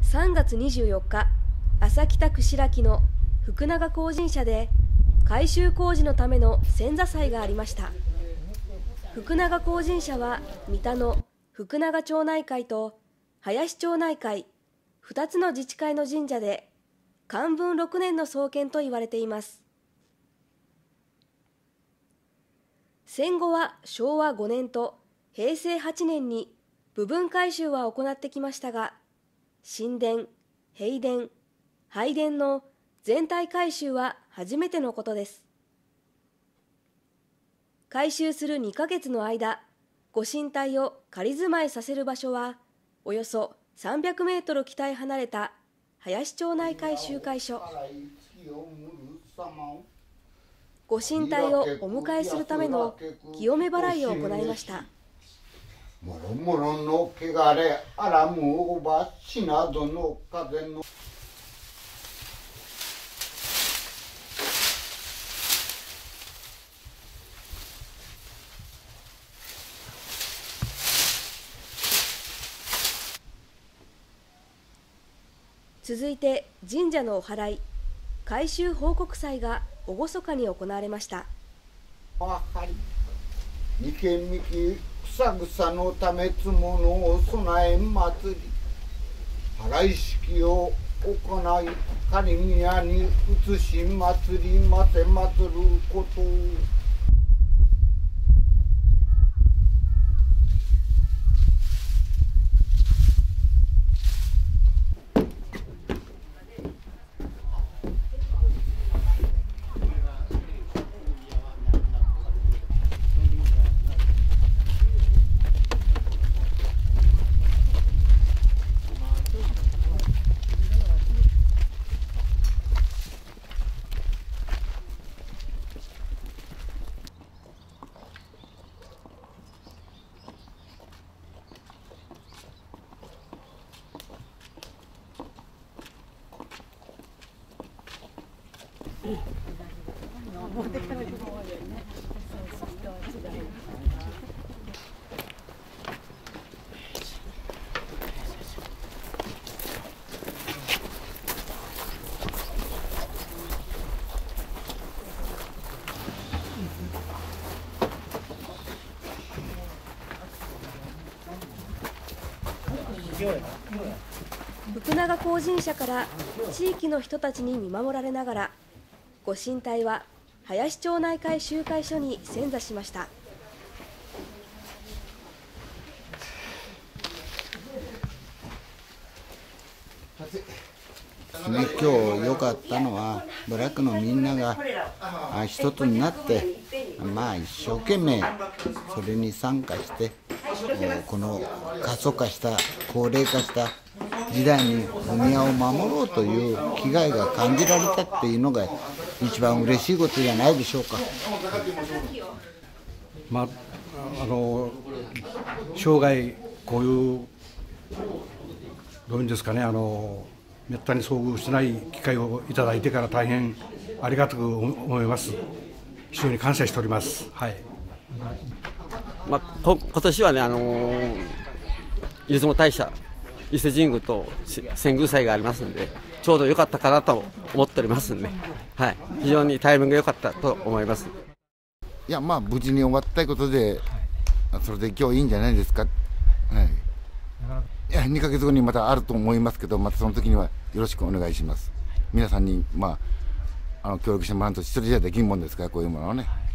3月24日、朝北区白木の福永工人社で改修工事のための遷座祭がありました。福永工人社は三田の福永町内会と林町内会2つの自治会の神社で寛文6年の創建と言われています。戦後は昭和5年と平成8年に部分改修は行ってきましたが、神殿、幣殿、拝殿の全体改修は初めてのことです。改修する2ヶ月の間、ご神体を仮住まいさせる場所は、およそ300メートル北へ離れた林町内会集会所。ご神体をお迎えするための清め払いを行いました。 もろもろの汚れあらむおばしなどの風の続いて神社のお祓い、改修報告祭が厳かに行われました。 二軒三き草草のためつものを備え祭り、払い式を行い、仮宮に移し祭りませ祭ることを。 福永工人社から地域の人たちに見守られながら、ご神体は林町内会集会所に遷座しました。 今日良かったのは、部落のみんなが一つになって、一生懸命それに参加して、この過疎化した高齢化した時代にお宮を守ろうという気概が感じられたっていうのが一番嬉しいことじゃないでしょうか。 生涯こういうどういうんですかね、めったに遭遇しない機会をいただいてから大変ありがたく思います。非常に感謝しております。はい。 今年はね、出雲大社、伊勢神宮と遷宮祭がありますので、ちょうど良かったかなと思っておりますので、はい、非常にタイミングが良かったと思います。 いや、無事に終わったことで、それで今日いいんじゃないですか。はい。いや、2ヶ月後にまたあると思いますけど、またその時にはよろしくお願いします。皆さんに協力してもらうと一人じゃできんもんですから、こういうものはね。